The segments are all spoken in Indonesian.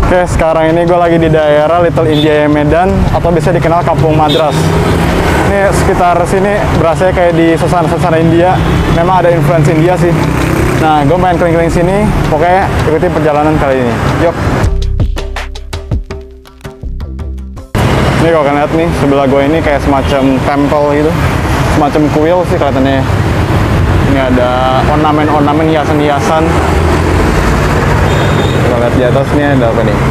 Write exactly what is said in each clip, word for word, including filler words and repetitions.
Oke, sekarang ini gue lagi di daerah Little India Medan, atau bisa dikenal Kampung Madras. Ini sekitar sini berasa kayak di suasana-suasana India. Memang ada influence India sih. Nah, gue main keliling-keliling sini, pokoknya ikuti perjalanan kali ini. Yuk. Ini kalau kalian lihat nih, sebelah gue ini kayak semacam temple gitu. Semacam kuil sih kelihatannya. Ini ada ornamen-ornamen, hiasan-hiasan. Kita lihat di atas nih ada apa nih?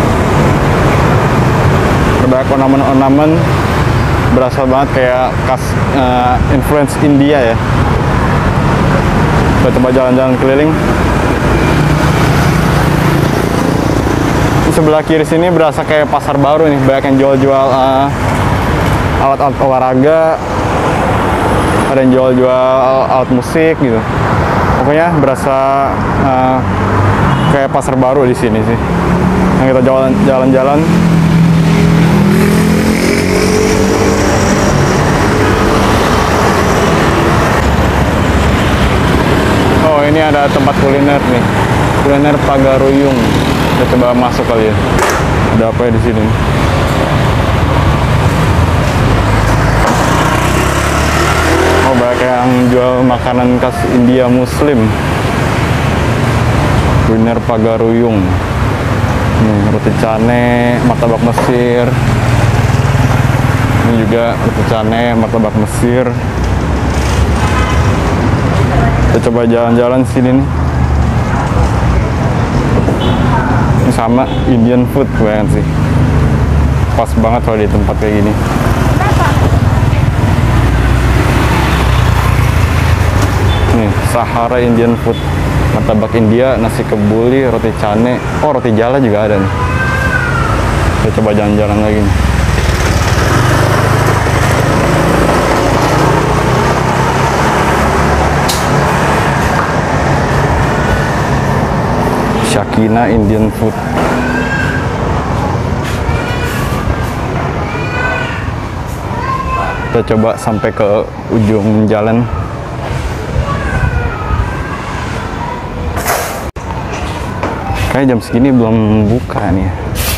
Berbanyak ornamen-ornamen, berasa banget kayak khas uh, influence India ya. Kita coba jalan-jalan keliling. Di sebelah kiri sini berasa kayak pasar baru nih, banyak yang jual-jual uh, alat-alat olahraga, ada yang jual-jual alat musik gitu. Pokoknya berasa uh, kayak pasar baru di sini sih. Nah, kita jalan-jalan. Oh, ini ada tempat kuliner nih. Kuliner Pagaruyung. Kita coba masuk kali ya. Ada apa ya di sini? Oh, banyak yang jual makanan khas India Muslim. Kuliner Pagaruyung. Nih, roti cane, martabak Mesir. Ini juga roti cane, martabak Mesir. Kita coba jalan-jalan sini nih. Ini sama Indian food banget sih. Pas banget kalau di tempat kayak gini. Nih, Sahara Indian food. Martabak India, nasi kebuli, roti cane. Oh, roti jala juga ada nih. Kita coba jalan-jalan lagi nih. Shakina Indian food. Kita coba sampai ke ujung jalan. Kayak jam segini belum buka nih.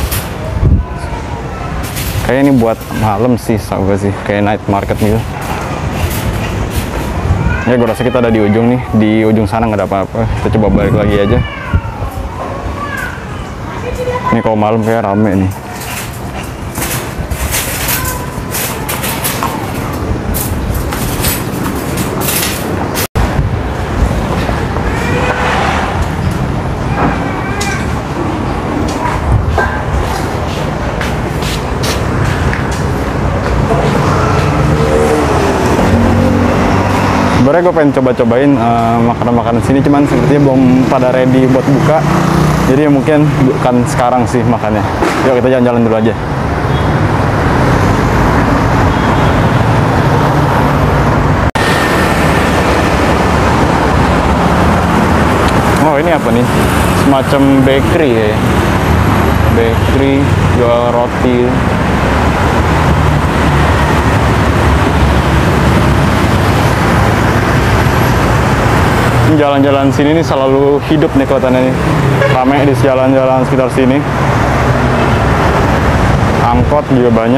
Kayak ini buat malam sih, tau gak sih? Kayak night market gitu. Ya, gue rasa kita ada di ujung nih. Di ujung sana nggak ada apa-apa. Kita coba balik lagi aja. Ini kalau malam kayak rame nih. Sebenarnya gue pengen coba-cobain uh, makanan-makanan sini, cuman sepertinya belum pada ready buat buka. Jadi mungkin bukan sekarang sih makannya. Yuk kita jalan-jalan dulu aja. Oh, ini apa nih? Semacam bakery ya. Bakery, jual roti. Jalan-jalan sini nih selalu hidup nih kelihatannya nih. Ramai di jalan-jalan sekitar sini. Angkot juga banyak.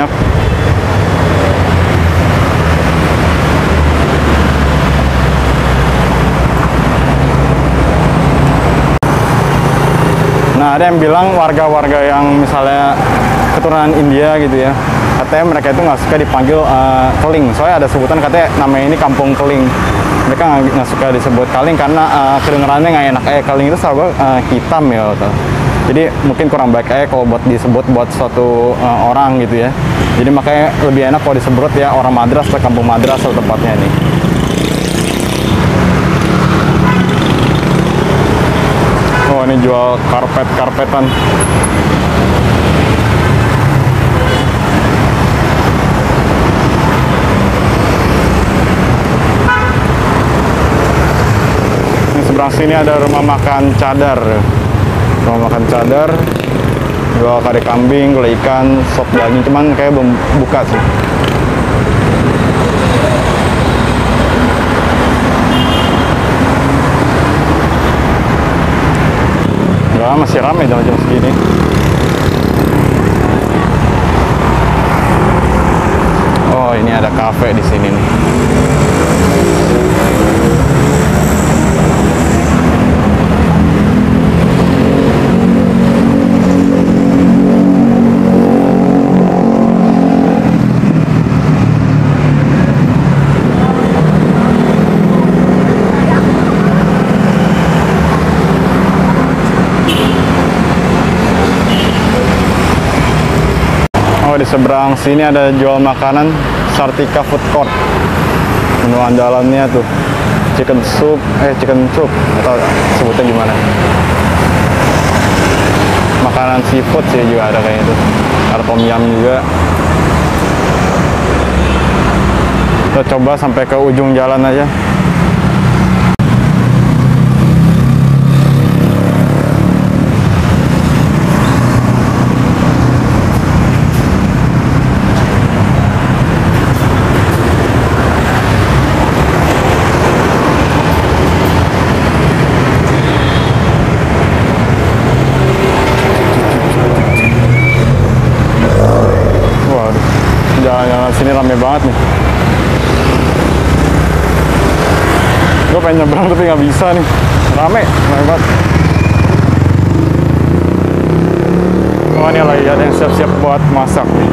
Nah, ada yang bilang warga-warga yang misalnya keturunan India gitu ya, katanya mereka itu nggak suka dipanggil uh, keling. Soalnya ada sebutan katanya namanya ini kampung keling. Mereka nggak suka disebut kaling karena uh, kedengarannya nggak enak. Eh, kaling itu selalu uh, hitam ya. Atau. Jadi mungkin kurang baik eh kalau buat disebut buat suatu uh, orang gitu ya. Jadi makanya lebih enak kalau disebut ya orang Madras atau kampung Madras atau tempatnya nih. Oh, ini jual karpet-karpetan. Seberang sini ada rumah makan cadar. Rumah makan cadar, jual kari kambing, gulai ikan, sop daging, cuman kayak belum buka sih. Enggak, masih ramai jam-jam segini. ini ada kafe di sini nih. Di seberang sini ada jual makanan, Sartika Food Court. Menu andalannya tuh chicken soup, eh chicken soup atau sebutnya gimana. Makanan seafood sih juga ada kayaknya tuh. Ada tom yum juga. Kita coba sampai ke ujung jalan aja. Jalan-jalan sini rame banget nih. Gue pengen nyebrang tapi nggak bisa nih. Rame, rame banget. Oh, ini lagi ada yang siap-siap buat masak nih.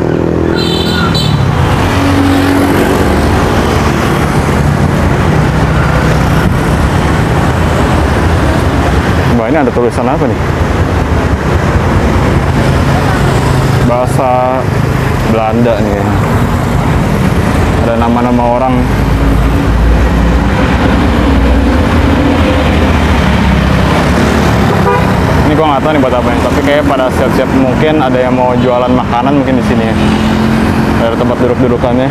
Bah, ini ada tulisan apa nih? Bahasa Belanda nih. Ada nama-nama orang. Ini gua nggak tahu nih buat apa nih, tapi kayak pada siap-siap mungkin ada yang mau jualan makanan mungkin di sini ya. Ada tempat duduk-dudukannya.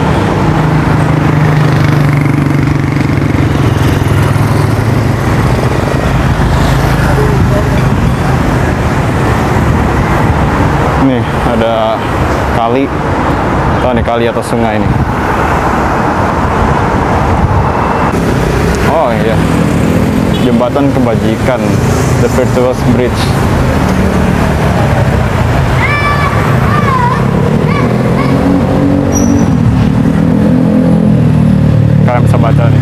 Nih ada kali, oh nih kali atau sungai ini. Oh iya, jembatan kebajikan, the Virtuous Bridge. Kalian bisa baca nih.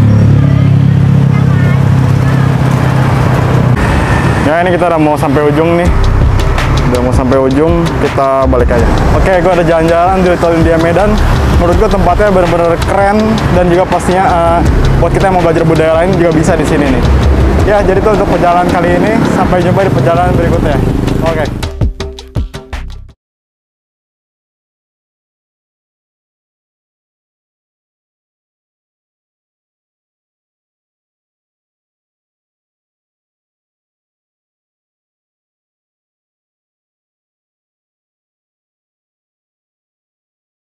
Ya ini kita udah mau sampai ujung nih. Udah mau sampai ujung, kita balik aja. Oke, gue ada jalan-jalan di Little India Medan. Menurut gue tempatnya benar-benar keren dan juga pastinya uh, buat kita yang mau belajar budaya lain juga bisa di sini nih. Ya, jadi itu untuk perjalanan kali ini. Sampai jumpa di perjalanan berikutnya.